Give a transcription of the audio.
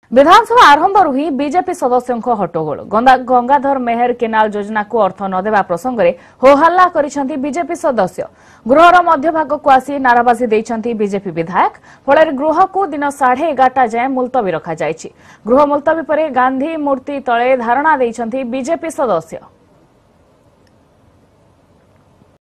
विधानसभा आरंभरू ही BJP सदस्यों हट्टगोल गंगाधर मेहर canal योजना को अर्थ नदेवा प्रसंग में होहल्ला करिसेंती बीजेपी सदस्य गृहर मध्यभाग को आसी नाराबाजी देइछंती बीजेपी विधायक फल गृह को दिन 11:30 जाए मुलतवी रखा जायछि। गृह मुलतवी पर गांधी मूर्ति तले धारणा देइछंती बीजेपी सदस्य।